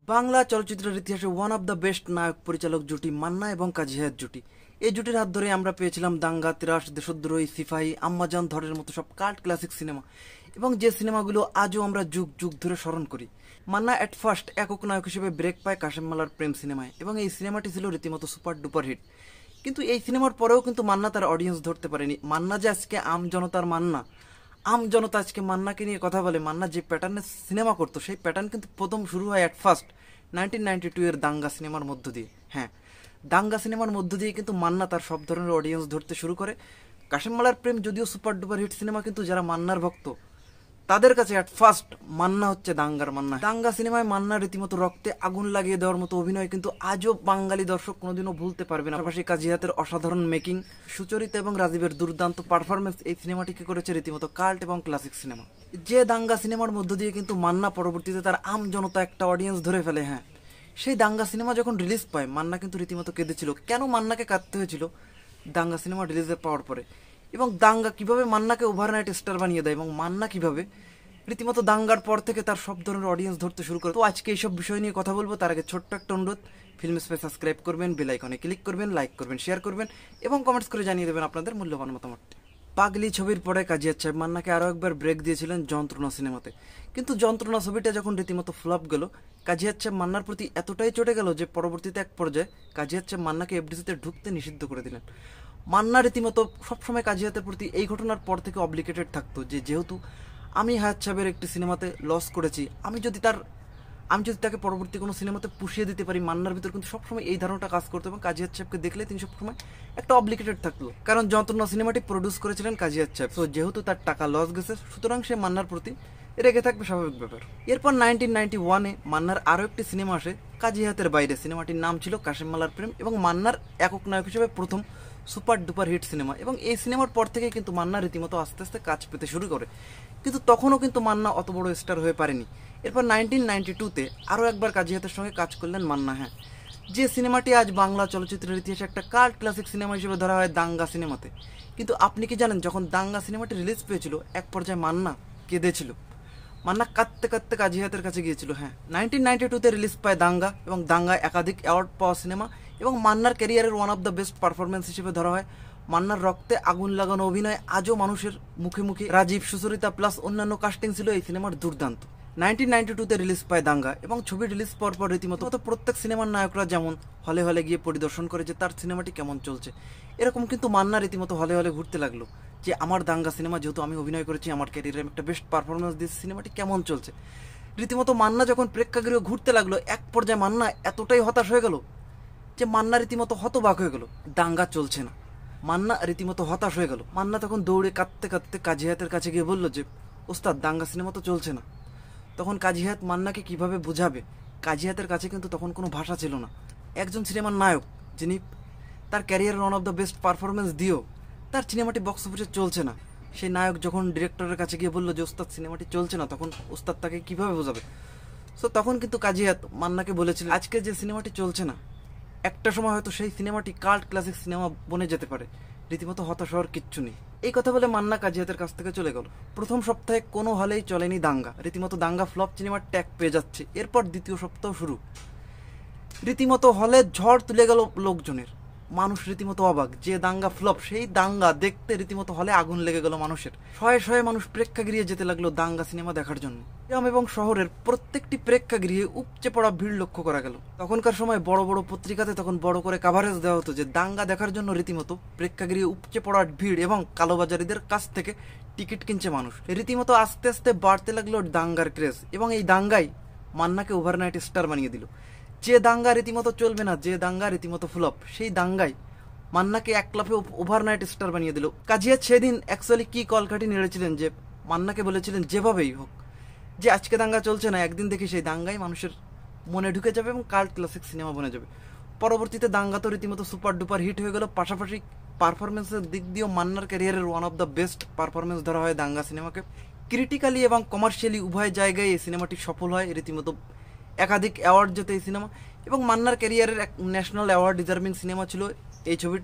বাংলা চলচ্চিত্রের ইতিহাসে one of the best নায়ক পরিচালক জুটি মান্না এবং কাজী হায়াৎ জুটি। এই জুটির হাত ধরে আমরা পেয়েছিলাম দাঙ্গা, তিরাস, দেশদ্রোহী, সিপাহী, আম্মাজান ধরের মতো সব কাল্ট ক্লাসিক সিনেমা, এবং যে সিনেমাগুলো আজও আমরা যুগ যুগ ধরে স্মরণ করি। মান্না অ্যাট ফার্স্ট একক নায়ক হিসেবে ব্রেক পায় কাশেম মালার প্রেম সিনেমায়, এবং এই সিনেমাটি ছিল রীতিমতো সুপার ডুপার হিট। কিন্তু এই সিনেমার পরেও কিন্তু মান্না তার অডিয়েন্স ধরতে পারেনি। মান্না যে আজকে আম জনতার মান্না, আম জনতা আজকে মান্নাকে নিয়ে কথা বলে, মান্না যে প্যাটার্নে সিনেমা করতো সেই প্যাটার্ন কিন্তু প্রথম শুরু হয় অ্যাট ফার্স্ট 1992 এর দাঙ্গা সিনেমার মধ্য দিয়ে। হ্যাঁ, দাঙ্গা সিনেমার মধ্য দিয়ে কিন্তু মান্না তার সব ধরনের অডিয়েন্স ধরতে শুরু করে। কাশেম মালার প্রেম যদিও সুপার ডুপার হিট সিনেমা, কিন্তু যারা মান্নার ভক্ত তাদের কাছে অ্যাট ফার্স্ট মান্না হচ্ছে দাঙ্গার মান্না। দাঙ্গা সিনেমায় মান্না রীতিমতো রক্তে আগুন লাগিয়ে দেওয়ার মতো অভিনয় কিন্তু আজও বাঙালি দর্শক কোনোদিনও ভুলতে পারবে না। পাশাপাশি কাজী হায়াতের অসাধারণ মেকিং, সুচরিতা এবং রাজীবের দুর্দান্ত পারফরমেন্স এই সিনেমাটিকে করেছে রীতিমতো কাল্ট এবং ক্লাসিক সিনেমা। যে দাঙ্গা সিনেমার মধ্য দিয়ে কিন্তু মান্না পরবর্তীতে তার আম জনতা একটা অডিয়েন্স ধরে ফেলে। হ্যাঁ, সেই দাঙ্গা সিনেমা যখন রিলিজ পায় মান্না কিন্তু রীতিমতো কেঁদেছিল। কেন মান্নাকে কাঁদতে হয়েছিল দাঙ্গা সিনেমা রিলিজের পাওয়ার পরে, এবং দাঙ্গা কিভাবে মান্নাকে ওভারনাইট স্টার বানিয়ে দেয়, এবং মান্না কিভাবে রীতিমতো দাঙ্গার পর থেকে তার সব ধরনের অডিয়েন্স ধরতে শুরু করে। তো আজকে এইসব বিষয় নিয়ে কথা বলবো। তার আগে ছোট্ট একটা অনুরোধ, ফিল্ম স্পেস সাবস্ক্রাইব করবেন, বেল আইকনে ক্লিক করবেন, লাইক করবেন, শেয়ার করবেন এবং কমেন্টস করে জানিয়ে দেবেন আপনাদের মূল্যবান মতামত। পাগলি ছবির পরে কাজী হায়াৎ সাহেব মান্নাকে আরও একবার ব্রেক দিয়েছিলেন যন্ত্রণা সিনেমাতে, কিন্তু যন্ত্রণা ছবিটা যখন রীতিমতো ফ্লপ গেল, কাজী হায়াৎ সাহেব মান্নার প্রতি এতটাই চটে গেল যে পরবর্তীতে এক পর্যায়ে কাজী হায়াৎ সাহেব মান্নাকে এফডিসিতে ঢুকতে নিষিদ্ধ করে দিলেন। মান্না রীতিমতো সবসময় কাজী হায়াতের প্রতি এই ঘটনার পর থেকে অব্লিগেটেড থাকতো যে যেহেতু আমি হায়াৎ সাহেবের একটি সিনেমাতে লস করেছি, আমি যদি তাকে পরবর্তী কোনো সিনেমাতে পুষিয়ে দিতে পারি, মান্নার ভিতর কিন্তু সবসময় এই ধারণাটা কাজ করতো, এবং কাজী হায়াৎ সাহেবকে দেখলে তিনি সবসময় একটা অব্লিগেটেড থাকতো, কারণ যন্ত্রণা সিনেমাটি প্রডিউস করেছিলেন কাজী হায়াৎ সাহেব। তো যেহেতু তার টাকা লস গেছে, সুতরাং সে মান্নার প্রতি রেগে থাকবে, স্বাভাবিক ব্যাপার। এরপর 1991-এ মান্নার আরও একটি সিনেমা আসে কাজী হায়াতের বাইরে। সিনেমাটির নাম ছিল কাশেম মালার প্রেম, এবং মান্নার একক নায়ক হিসেবে প্রথম সুপার ডুপার হিট সিনেমা। এবং এই সিনেমার পর থেকে কিন্তু মান্না রীতিমতো আস্তে আস্তে কাজ পেতে শুরু করে, কিন্তু তখনও কিন্তু মান্না অত বড় স্টার হয়ে পারেনি। এরপর 1992-তে আরও একবার কাজী হায়াতের সঙ্গে কাজ করলেন মান্না। হ্যাঁ, যে সিনেমাটি আজ বাংলা চলচ্চিত্রের ইতিহাসে একটা কাল্ট ক্লাসিক সিনেমা হিসেবে ধরা হয় দাঙ্গা সিনেমাতে। কিন্তু আপনি কি জানেন, যখন দাঙ্গা সিনেমাটি রিলিজ পেয়েছিল এক পর্যায়ে মান্না কেঁদেছিল, মান্না কাঁদতে কাঁদতে কাজী হায়াতের কাছে গিয়েছিল। হ্যাঁ, 1992-তে রিলিজ পায় দাঙ্গা, এবং দাঙ্গা একাধিক অ্যাওয়ার্ড পাওয়া সিনেমা, এবং মান্নার ক্যারিয়ারের one of the best performance হিসেবে ধরা হয়। মান্নার রক্তে আগুন লাগানো অভিনয় আজও মানুষের মুখে মুখে। রাজীব, সুচরিতা প্লাস অন্যান্য কাস্টিং ছিল এই সিনেমার দুর্দান্ত। 1992-তে রিলিজ পায় দাঙ্গা, এবং ছবি রিলিজ পর পর রীতিমতো প্রত্যেক সিনেমার নায়করা যেমন হলে হলে গিয়ে পরিদর্শন করে যে তার সিনেমাটি কেমন চলছে, এরকম কিন্তু মান্না রীতিমতো হলে হলে ঘুরতে লাগলো যে আমার দাঙ্গা সিনেমা যেহেতু আমি অভিনয় করেছি, আমার ক্যারিয়ারে একটা বেস্ট পারফরমেন্স দিয়েছি, সিনেমাটি কেমন চলছে। রীতিমতো মান্না যখন প্রেক্ষাগৃহে ঘুরতে লাগলো, এক পর্যায়ে মান্না এতটাই হতাশ হয়ে গেল যে মান্না রীতিমতো হতবাক হয়ে গেল, দাঙ্গা চলছে না। মান্না রীতিমতো হতাশ হয়ে গেল। মান্না তখন দৌড়ে কাঁদতে কাঁদতে কাজী হায়াতের কাছে গিয়ে বলল যে ওস্তাদ, দাঙ্গা সিনেমা তো চলছে না। তখন কাজী হায়াত মান্নাকে কিভাবে বোঝাবে, কাজী হায়াতের কাছে কিন্তু তখন কোনো ভাষা ছিল না। একজন সিনেমার নায়ক যিনি তার ক্যারিয়ারের one of the best performance দিয়েও তার সিনেমাটি বক্স অফিসে চলছে না, সেই নায়ক যখন ডিরেক্টরের কাছে গিয়ে বললো যে ওস্তাদ সিনেমাটি চলছে না, তখন ওস্তাদ তাকে কিভাবে বোঝাবে। সো তখন কিন্তু কাজী হায়াত মান্নাকে বলেছিলেন, আজকে যে সিনেমাটি চলছে না, একটা সময় হয়তো সেই সিনেমাটি কাল্ট ক্লাসিক সিনেমা বনে যেতে পারে, রীতিমতো হতাশ হওয়ার কিচ্ছু নেই। এই কথা বলে মান্না কাজী হায়াতের কাছ থেকে চলে গেল। প্রথম সপ্তাহে কোনো হলেই চলেনি দাঙ্গা, রীতিমতো দাঙ্গা ফ্লপ সিনেমার ট্যাগ পেয়ে যাচ্ছে। এরপর দ্বিতীয় সপ্তাহ শুরু, রীতিমতো হলে ঝড় তুলে গেল লোকজনের, মানুষ রীতিমতো অবাক যে দাঙ্গা ফ্লপ, সেই দাঙ্গা দেখতে রীতিমতো হলে আগুন লেগে গেল মানুষের। শয়ে শয়ে মানুষ প্রেক্ষাগৃহে যেতে লাগলো দাঙ্গা সিনেমা দেখার জন্য। গ্রাম এবং শহরের প্রত্যেকটি প্রেক্ষাগৃহে উপচে পড়া ভিড় লক্ষ্য করা গেল। তখনকার সময় বড় বড় পত্রিকাতে তখন বড় করে কাভারেজ দেওয়া হতো যে দাঙ্গা দেখার জন্য রীতিমতো প্রেক্ষাগৃহে উপচে পড়া ভিড়, এবং কালোবাজারিদের কাছ থেকে টিকিট কিনছে মানুষ। রীতিমতো আস্তে আস্তে বাড়তে লাগলো দাঙ্গার ক্রেজ, এবং এই দাঙ্গাই মান্নাকে ওভারনাইট স্টার বানিয়ে দিল। যে দাঙ্গা রীতিমতো চলবে না, যে দাঙ্গা রীতিমতো ফ্লপ, সেই দাঙ্গাই মান্নাকে এক লাফে ওভারনাইট স্টার বানিয়ে দিল। কাজী হায়াত সেদিন অ্যাকচুয়ালি কি কলকাঠি নেড়েছিলেন যে মান্নাকে বলেছিলেন যেভাবেই হোক যে আজকে দাঙ্গা চলছে না, একদিন দেখি সেই দাঙ্গাই মানুষের মনে ঢুকে যাবে এবং কাল্ট ক্লাসিক সিনেমা বনে যাবে। পরবর্তীতে দাঙ্গা তো রীতিমতো সুপার ডুপার হিট হয়ে গেল। পাশাপাশি পারফরমেন্সের দিক দিয়েও মান্নার ক্যারিয়ারের one of the best performance ধরা হয় দাঙ্গা সিনেমাকে। ক্রিটিক্যালি এবং কমার্শিয়ালি উভয় জায়গায় এই সিনেমাটি সফল হয়, রীতিমতো একাধিক অ্যাওয়ার্ড জেতে এই সিনেমা, এবং মান্নার ক্যারিয়ারের এক ন্যাশনাল অ্যাওয়ার্ড ডিজার্ভিং সিনেমা ছিল এই ছবিটি।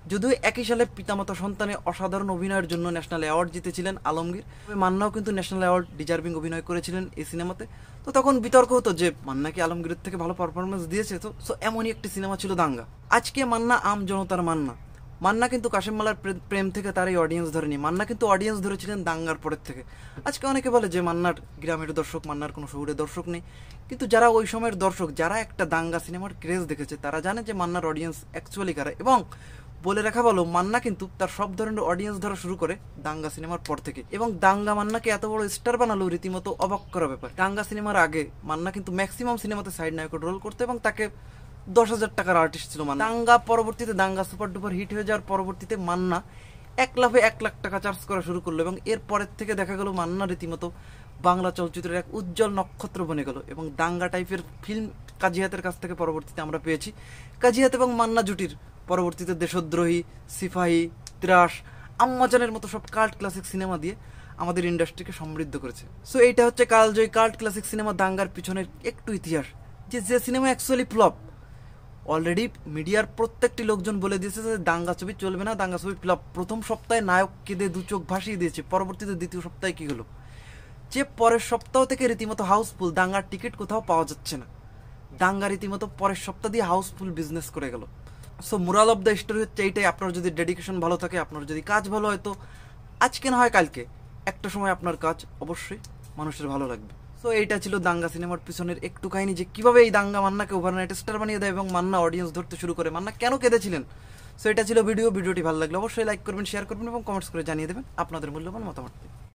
যদিও একই সালে পিতামাতা সন্তানে অসাধারণ অভিনয়ের জন্য ন্যাশনাল অ্যাওয়ার্ড জিতেছিলেন আলমগীর, মান্নাও কিন্তু ন্যাশনাল অ্যাওয়ার্ড ডিজার্ভিং অভিনয় করেছিলেন এই সিনেমাতে। তো তখন বিতর্ক হতো যে মান্না কি আলমগীরের থেকে ভালো পারফরমেন্স দিয়েছে। তো সো এমনই একটি সিনেমা ছিল দাঙ্গা। আজকে মান্না আম জনতার মান্না। মান্না কিন্তু কাশেম মালার প্রেম থেকে তার এই অডিয়েন্স ধরেনি, মান্না কিন্তু অডিয়েন্স ধরেছিলেন দাঙ্গার পরের থেকে। আজকে অনেকে বলে যে মান্নার গ্রামের দর্শক, মান্নার কোনো শহুরে দর্শক নেই, কিন্তু যারা ওই সময়ের দর্শক, যারা একটা দাঙ্গা সিনেমার ক্রেজ দেখেছে, তারা জানে যে মান্নার অডিয়েন্স অ্যাকচুয়ালি কারা। এবং বলে রাখা ভালো, মান্না কিন্তু তার সব ধরনের অডিয়েন্স ধরা শুরু করে দাঙ্গা সিনেমার পর থেকে। এবং দাঙ্গা মান্নাকে এত বড় স্টার বানালো রীতিমতো অবাক করা ব্যাপার। দাঙ্গা সিনেমার আগে মান্না কিন্তু ম্যাক্সিমাম সিনেমাতে সাইড নায়কের রোল করতো এবং তাকে 10,000 টাকার আর্টিস্ট ছিল মান্না। দাঙ্গা পরবর্তীতে দাঙ্গা সুপার ডুপার হিট হয়ে যাওয়ার পরবর্তীতে মান্না এক লাফে 1 লাখ টাকা চার্জ করা শুরু করলো এবং এর পরের থেকে দেখা গেল মান্না রীতিমতো বাংলা চলচ্চিত্রের এক উজ্জ্বল নক্ষত্র বনে গেল। এবং দাঙ্গা টাইপের ফিল্ম কাজী হাতের কাছ থেকে পরবর্তীতে আমরা পেয়েছি। কাজী হাত এবং মান্না জুটির পরবর্তীতে দেশদ্রোহী, সিপাহী, ত্রাস, আম্মাজানের মতো সব কাল্ট ক্লাসিক সিনেমা দিয়ে আমাদের ইন্ডাস্ট্রিকে সমৃদ্ধ করেছে। সো এইটা হচ্ছে কালজয়ী কাল্ট ক্লাসিক সিনেমা দাঙ্গার পিছনের একটু ইতিহাস, যে সিনেমা অ্যাকচুয়ালি ফ্লপ। অলরেডি মিডিয়ার প্রত্যেকটি লোকজন বলে দিয়েছে যে দাঙ্গা ছবি চলবে না, দাঙ্গা ছবি ফ্লপ। প্রথম সপ্তাহে নায়ক কেঁদে 2 চোখ ভাসিয়ে দিয়েছে, পরবর্তীতে দ্বিতীয় সপ্তাহে কি হলো যে পরের সপ্তাহ থেকে রীতিমতো হাউসফুল, দাঙ্গার টিকিট কোথাও পাওয়া যাচ্ছে না। দাঙ্গা রীতিমতো পরের সপ্তাহ দিয়ে হাউসফুল বিজনেস করে গেল। So moral of the story হচ্ছে এইটাই, আপনার যদি ডেডিকেশন ভালো থাকে, আপনার যদি কাজ ভালো হয়, তো আজকে না হয় কালকে একটা সময় আপনার কাজ অবশ্যই মানুষের ভালো লাগবে। সো এইটা ছিল দাঙ্গা সিনেমার পিছনের একটু কাহিনী, যে কিভাবে এই দাঙ্গা মান্নাকে ওভারনাইট স্টার বানিয়ে দেয় এবং মান্না অডিয়েন্স ধরতে শুরু করে, মান্না কেন কেঁদেছিলেন। সো এটা ছিল ভিডিওটি ভালো লাগলে অবশ্যই লাইক করবেন, শেয়ার করবেন এবং কমেন্টস করে জানিয়ে দেবেন আপনাদের মূল্যবান মতামত।